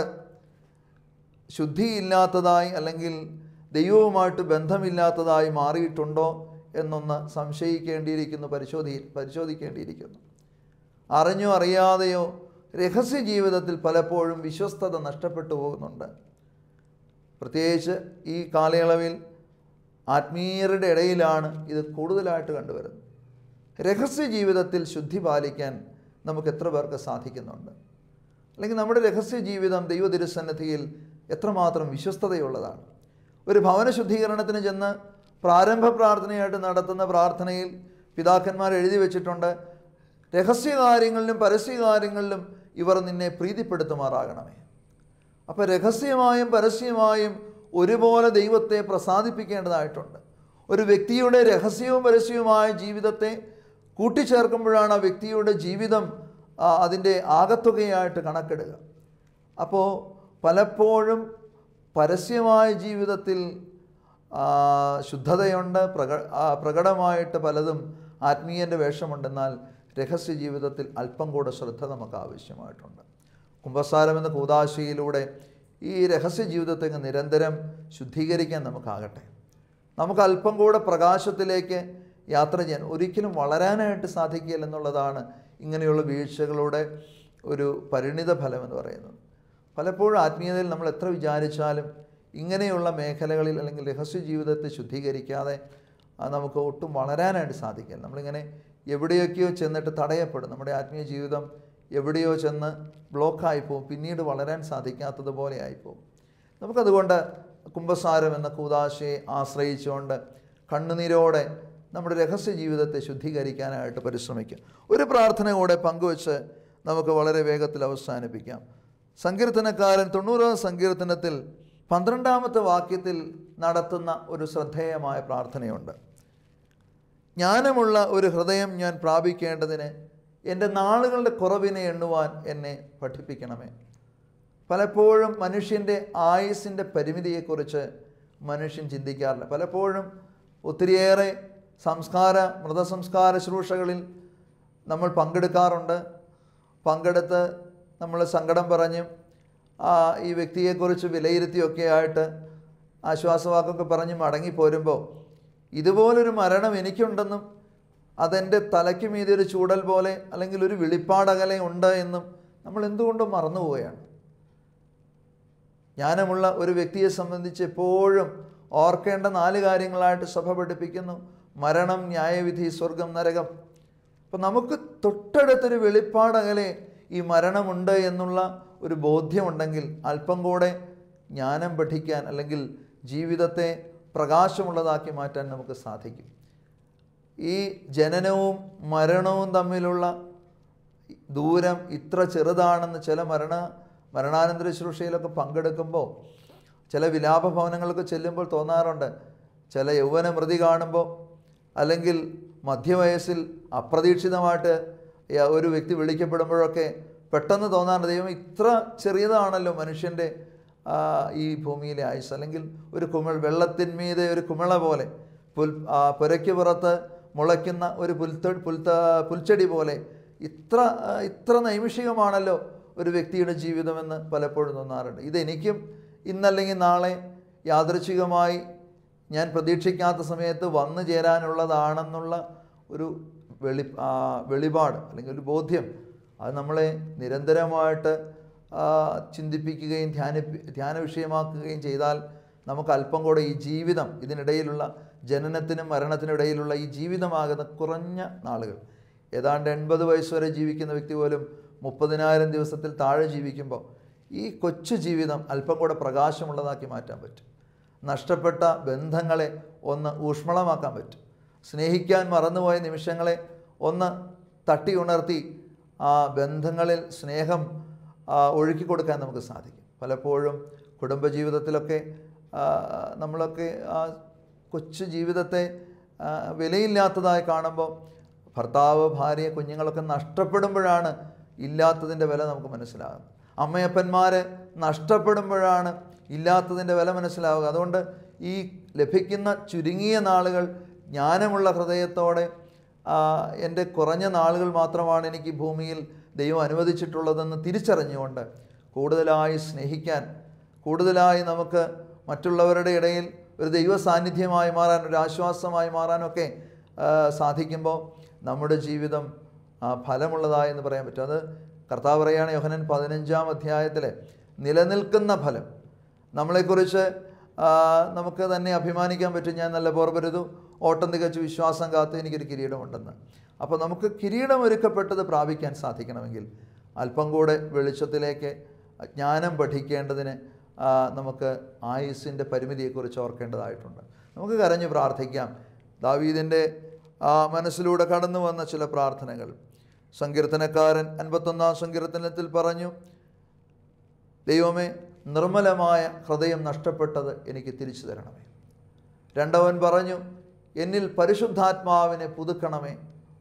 ശുദ്ധിയില്ലാത്തതായി അല്ലെങ്കിൽ ദൈവവുമായിട്ട് ബന്ധമില്ലാത്തതായി മാറിയിട്ടുണ്ടോ എന്നൊന്ന് സംശയിക്കേണ്ടിയിരിക്കുന്നു, പരിശോധി പരിശോധിക്കേണ്ടിയിരിക്കുന്നു. അറിഞ്ഞോ അറിയാതെയോ രഹസ്യ ജീവിതത്തിൽ പലപ്പോഴും വിശ്വസ്തത നഷ്ടപ്പെട്ടു പോകുന്നുണ്ട്. പ്രത്യേകിച്ച് ഈ കാലയളവിൽ ആത്മീയരുടെ ഇടയിലാണ് ഇത് കൂടുതലായിട്ട് കണ്ടുവരുന്നത്. രഹസ്യ ജീവിതത്തിൽ ശുദ്ധി പാലിക്കാൻ നമുക്ക് എത്ര പേർക്ക് സാധിക്കുന്നുണ്ട്? അല്ലെങ്കിൽ നമ്മുടെ രഹസ്യ ജീവിതം ദൈവ തിരുസന്നിധിയിൽ എത്രമാത്രം വിശ്വസ്തതയുള്ളതാണ്? ഒരു ഭവന ശുദ്ധീകരണത്തിന് ചെന്ന് പ്രാരംഭ പ്രാർത്ഥനയായിട്ട് നടത്തുന്ന പ്രാർത്ഥനയിൽ പിതാക്കന്മാർ എഴുതി വച്ചിട്ടുണ്ട്, രഹസ്യകാര്യങ്ങളിലും പരസ്യകാര്യങ്ങളിലും ഇവർ നിന്നെ പ്രീതിപ്പെടുത്തുമാറാകണമേ. അപ്പോൾ രഹസ്യമായും പരസ്യമായും ഒരുപോലെ ദൈവത്തെ പ്രസാദിപ്പിക്കേണ്ടതായിട്ടുണ്ട്. ഒരു വ്യക്തിയുടെ രഹസ്യവും പരസ്യവുമായ ജീവിതത്തെ കൂട്ടിച്ചേർക്കുമ്പോഴാണ് ആ വ്യക്തിയുടെ ജീവിതം അതിൻ്റെ ആകത്തുകയായിട്ട് കണക്കെടുക. അപ്പോൾ പലപ്പോഴും പരസ്യമായ ജീവിതത്തിൽ ശുദ്ധതയുണ്ട്, പ്രക പ്രകടമായിട്ട് പലതും ആത്മീയൻ്റെ വേഷമുണ്ടെന്നാൽ രഹസ്യ ജീവിതത്തിൽ അല്പം കൂടെ ശ്രദ്ധ നമുക്ക് ആവശ്യമായിട്ടുണ്ട്. കുമ്പസാരം എന്ന കൂദാശയിലൂടെ ഈ രഹസ്യ ജീവിതത്തെ നിരന്തരം ശുദ്ധീകരിക്കാൻ നമുക്കാകട്ടെ. നമുക്ക് അല്പം കൂടെ പ്രകാശത്തിലേക്ക് യാത്ര ചെയ്യാൻ, ഒരിക്കലും വളരാനായിട്ട് സാധിക്കില്ല എന്നുള്ളതാണ് ഇങ്ങനെയുള്ള വീഴ്ചകളുടെ ഒരു പരിണിത ഫലം എന്ന് പറയുന്നത്. പലപ്പോഴും ആത്മീയതയിൽ നമ്മൾ എത്ര വിചാരിച്ചാലും ഇങ്ങനെയുള്ള മേഖലകളിൽ അല്ലെങ്കിൽ രഹസ്യ ജീവിതത്തെ ശുദ്ധീകരിക്കാതെ നമുക്ക് ഒട്ടും വളരാനായിട്ട് സാധിക്കില്ല. നമ്മളിങ്ങനെ എവിടെയൊക്കെയോ ചെന്നിട്ട് തടയപ്പെടും. നമ്മുടെ ആത്മീയ ജീവിതം എവിടെയോ ചെന്ന് ബ്ലോക്കായിപ്പോവും, പിന്നീട് വളരാൻ സാധിക്കാത്തതുപോലെ ആയിപ്പോവും. നമുക്കതുകൊണ്ട് കുമ്പസാരം എന്ന കൂദാശയെ ആശ്രയിച്ചുകൊണ്ട് കണ്ണുനീരോടെ നമ്മുടെ രഹസ്യ ജീവിതത്തെ ശുദ്ധീകരിക്കാനായിട്ട് പരിശ്രമിക്കാം. ഒരു പ്രാർത്ഥന കൂടെ പങ്കുവച്ച് നമുക്ക് വളരെ വേഗത്തിൽ അവസാനിപ്പിക്കാം. സങ്കീർത്തനക്കാരൻ തൊണ്ണൂറാം സങ്കീർത്തനത്തിൽ പന്ത്രണ്ടാമത്തെ വാക്യത്തിൽ നടത്തുന്ന ഒരു ശ്രദ്ധേയമായ പ്രാർത്ഥനയുണ്ട്. ജ്ഞാനമുള്ള ഒരു ഹൃദയം ഞാൻ പ്രാപിക്കേണ്ടതിന് എൻ്റെ നാളുകളുടെ കുറവിനെ എണ്ണുവാൻ എന്നെ പഠിപ്പിക്കണമേ. പലപ്പോഴും മനുഷ്യൻ്റെ ആയുസ്സിൻ്റെ പരിമിതിയെക്കുറിച്ച് മനുഷ്യൻ ചിന്തിക്കാറില്ല. പലപ്പോഴും ഒത്തിരിയേറെ സംസ്കാര മൃതസംസ്കാര ശുശ്രൂഷകളിൽ നമ്മൾ പങ്കെടുക്കാറുണ്ട്. പങ്കെടുത്ത് നമ്മൾ സങ്കടം പറഞ്ഞും ഈ വ്യക്തിയെക്കുറിച്ച് വിലയിരുത്തിയൊക്കെ ആയിട്ട് ആശ്വാസവാക്കൊക്കെ പറഞ്ഞ് മടങ്ങിപ്പോരുമ്പോൾ ഇതുപോലൊരു മരണം എനിക്കുണ്ടെന്നും അതെൻ്റെ തലയ്ക്ക് മീതെ ഒരു ചൂടൽ പോലെ അല്ലെങ്കിൽ ഒരു വെളിപ്പാടകലെ ഉണ്ട് എന്നും നമ്മൾ എന്തുകൊണ്ടും മറന്നുപോവുകയാണ്. ജ്ഞാനമുള്ള ഒരു വ്യക്തിയെ സംബന്ധിച്ച് എപ്പോഴും ഓർക്കേണ്ട നാല് കാര്യങ്ങളായിട്ട് സഭ പഠിപ്പിക്കുന്നു: മരണം, ന്യായവിധി, സ്വർഗം, നരകം. അപ്പം നമുക്ക് തൊട്ടടുത്തൊരു വെളിപ്പാടകലെ ഈ മരണമുണ്ട് എന്നുള്ള ഒരു ബോധ്യമുണ്ടെങ്കിൽ അല്പം കൂടെ ജ്ഞാനം പഠിക്കാൻ അല്ലെങ്കിൽ ജീവിതത്തെ പ്രകാശമുള്ളതാക്കി മാറ്റാൻ നമുക്ക് സാധിക്കും. ഈ ജനനവും മരണവും തമ്മിലുള്ള ദൂരം ഇത്ര ചെറുതാണെന്ന് ചില മരണ മരണാനന്തര ശുശ്രൂഷയിലൊക്കെ പങ്കെടുക്കുമ്പോൾ, ചില വിലാപ ഭവനങ്ങളൊക്കെ ചെല്ലുമ്പോൾ തോന്നാറുണ്ട്. ചില യൗവനമൃതി കാണുമ്പോൾ അല്ലെങ്കിൽ മധ്യവയസ്സിൽ അപ്രതീക്ഷിതമായിട്ട് ഒരു വ്യക്തി വിളിക്കപ്പെടുമ്പോഴൊക്കെ പെട്ടെന്ന് തോന്നാറുണ്ട്, ദൈവം ഇത്ര ചെറിയതാണല്ലോ മനുഷ്യൻ്റെ ഈ ഭൂമിയിലെ ആയുസ്. അല്ലെങ്കിൽ ഒരു കുമിൾ, വെള്ളത്തിന്മീതെ ഒരു കുമിള പോലെ, പുൽ പുരയ്ക്ക് പുറത്ത് മുളയ്ക്കുന്ന ഒരു പുൽത്ത പുൽത്ത പുൽച്ചെടി പോലെ ഇത്ര ഇത്ര നൈമിഷികമാണല്ലോ ഒരു വ്യക്തിയുടെ ജീവിതമെന്ന് പലപ്പോഴും തോന്നാറുണ്ട്. ഇതെനിക്കും ഇന്നല്ലെങ്കിൽ നാളെ യാദൃച്ഛികമായി ഞാൻ പ്രതീക്ഷിക്കാത്ത സമയത്ത് വന്നു ചേരാനുള്ളതാണെന്നുള്ള ഒരു വെളി വെളിപാട് അല്ലെങ്കിൽ ഒരു ബോധ്യം, അത് നമ്മളെ നിരന്തരമായിട്ട് ചിന്തിപ്പിക്കുകയും ധ്യാന ധ്യാന വിഷയമാക്കുകയും ചെയ്താൽ നമുക്ക് അല്പം കൂടെ ഈ ജീവിതം, ഇതിനിടയിലുള്ള ജനനത്തിനും മരണത്തിനും ഇടയിലുള്ള ഈ ജീവിതമാകുന്ന കുറഞ്ഞ നാളുകൾ, ഏതാണ്ട് എൺപത് വയസ്സ് വരെ ജീവിക്കുന്ന വ്യക്തി പോലും മുപ്പതിനായിരം ദിവസത്തിൽ താഴെ ജീവിക്കുമ്പോൾ ഈ കൊച്ചു ജീവിതം അല്പം കൂടെ പ്രകാശമുള്ളതാക്കി മാറ്റാൻ പറ്റും. നഷ്ടപ്പെട്ട ബന്ധങ്ങളെ ഒന്ന് ഊഷ്മളമാക്കാൻ പറ്റും. സ്നേഹിക്കാൻ മറന്നുപോയ നിമിഷങ്ങളെ ഒന്ന് തട്ടി ഉണർത്തി ആ ബന്ധങ്ങളിൽ സ്നേഹം ഒഴുക്കി കൊടുക്കാൻ നമുക്ക് സാധിക്കും. പലപ്പോഴും കുടുംബജീവിതത്തിലൊക്കെ നമ്മളൊക്കെ ആ കൊച്ചു ജീവിതത്തെ വിലയില്ലാത്തതായി കാണുമ്പോൾ ഭർത്താവ്, ഭാര്യ, കുഞ്ഞുങ്ങളൊക്കെ നഷ്ടപ്പെടുമ്പോഴാണ് ഇല്ലാത്തതിൻ്റെ വില നമുക്ക് മനസ്സിലാകുന്നത്. അമ്മയപ്പന്മാർ നഷ്ടപ്പെടുമ്പോഴാണ് ഇല്ലാത്തതിൻ്റെ വില മനസ്സിലാവുക. അതുകൊണ്ട് ഈ ലഭിക്കുന്ന ചുരുങ്ങിയ നാളുകൾ ജ്ഞാനമുള്ള ഹൃദയത്തോടെ, എൻ്റെ കുറഞ്ഞ നാളുകൾ മാത്രമാണ് എനിക്ക് ഭൂമിയിൽ ദൈവം അനുവദിച്ചിട്ടുള്ളതെന്ന് തിരിച്ചറിഞ്ഞുകൊണ്ട് കൂടുതലായി സ്നേഹിക്കാൻ, കൂടുതലായി നമുക്ക് മറ്റുള്ളവരുടെ ഇടയിൽ ഒരു ദൈവ സാന്നിധ്യമായി മാറാൻ, ഒരു ആശ്വാസമായി മാറാനൊക്കെ സാധിക്കുമ്പോൾ നമ്മുടെ ജീവിതം ഫലമുള്ളതായെന്ന് പറയാൻ പറ്റും. അത് കർത്താവ് പറയുകയാണ് യോഹന്നാൻ പതിനഞ്ചാം അധ്യായത്തിലെ നിലനിൽക്കുന്ന ഫലം. നമ്മളെക്കുറിച്ച് നമുക്ക് തന്നെ അഭിമാനിക്കാൻ പറ്റും. ഞാൻ നല്ല പോർപരുതു, ഓട്ടം തികച്ചു, വിശ്വാസം കാത്ത് എനിക്കൊരു കിരീടമുണ്ടെന്ന്. അപ്പോൾ നമുക്ക് കിരീടം ഒരുക്കപ്പെട്ടത് പ്രാപിക്കാൻ സാധിക്കണമെങ്കിൽ അല്പം കൂടെ വെളിച്ചത്തിലേക്ക് ജ്ഞാനം പഠിക്കേണ്ടതിന് നമുക്ക് ആയുസ്സിൻ്റെ പരിമിതിയെക്കുറിച്ച് ഓർക്കേണ്ടതായിട്ടുണ്ട്. നമുക്ക് കരഞ്ഞു പ്രാർത്ഥിക്കാം. ദാവീദിൻ്റെ മനസ്സിലൂടെ കടന്നു വന്ന ചില പ്രാർത്ഥനകൾ. സങ്കീർത്തനക്കാരൻ അൻപത്തൊന്നാം സങ്കീർത്തനത്തിൽ പറഞ്ഞു, ദൈവമേ, നിർമ്മലമായ ഹൃദയം നഷ്ടപ്പെട്ടത് എനിക്ക് തിരിച്ചു തരണമേ. രണ്ടവൻ പറഞ്ഞു, എന്നിൽ പരിശുദ്ധാത്മാവിനെ പുതുക്കണമേ,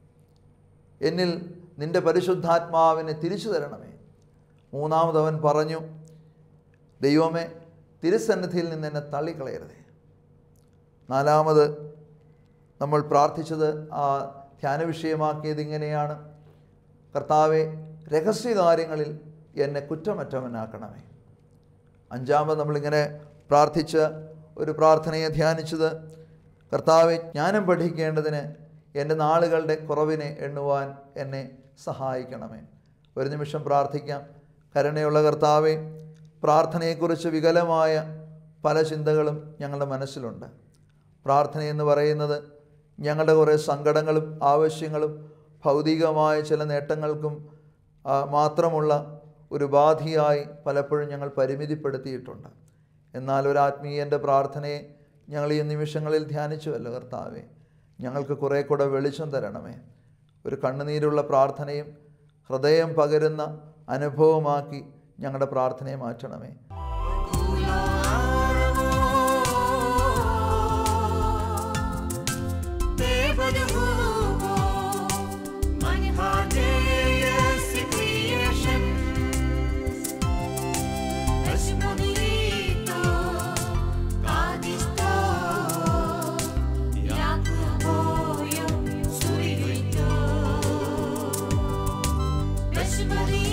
എന്നിൽ നിൻ്റെ പരിശുദ്ധാത്മാവിനെ തിരിച്ചു തരണമേ. മൂന്നാമതവൻ പറഞ്ഞു, ദൈവമേ, തിരുസന്നിധിയിൽ നിന്ന് എന്നെ തള്ളിക്കളയരുതേ. നാലാമത് നമ്മൾ പ്രാർത്ഥിച്ചത്, ആ ധ്യാന വിഷയമാക്കിയത് ഇങ്ങനെയാണ്, കർത്താവെ, രഹസ്യകാര്യങ്ങളിൽ എന്നെ കുറ്റമറ്റവനാക്കണമേ. അഞ്ചാമത് നമ്മളിങ്ങനെ പ്രാർത്ഥിച്ച ഒരു പ്രാർത്ഥനയെ ധ്യാനിച്ചത്, കർത്താവെ, ജ്ഞാനം പഠിക്കേണ്ടതിന് എൻ്റെ നാളുകളുടെ കുറവിനെ എണ്ണുവാൻ എന്നെ സഹായിക്കണമേ. ഒരു നിമിഷം പ്രാർത്ഥിക്കാം. കരുണയുള്ള കർത്താവെ, പ്രാർത്ഥനയെക്കുറിച്ച് വികലമായ പല ചിന്തകളും ഞങ്ങളുടെ മനസ്സിലുണ്ട്. പ്രാർത്ഥനയെന്ന് പറയുന്നത് ഞങ്ങളുടെ കുറേ സങ്കടങ്ങളും ആവശ്യങ്ങളും ഭൗതികമായ ചില നേട്ടങ്ങൾക്കും മാത്രമുള്ള ഒരു ഉപാധിയായി പലപ്പോഴും ഞങ്ങൾ പരിമിതിപ്പെടുത്തിയിട്ടുണ്ട്. എന്നാൽ ഒരു ആത്മീയൻ്റെ പ്രാർത്ഥനയെ ഞങ്ങൾ ഈ നിമിഷങ്ങളിൽ ധ്യാനിച്ചുവല്ലോ കർത്താവെ, ഞങ്ങൾക്ക് കുറേ കൂടെ വെളിച്ചം തരണമേ. ഒരു കണ്ണുനീരുള്ള പ്രാർത്ഥനയും ഹൃദയം പകരുന്ന അനുഭവമാക്കി ഞങ്ങളുടെ പ്രാർത്ഥനയെ മാറ്റണമേ. Somebody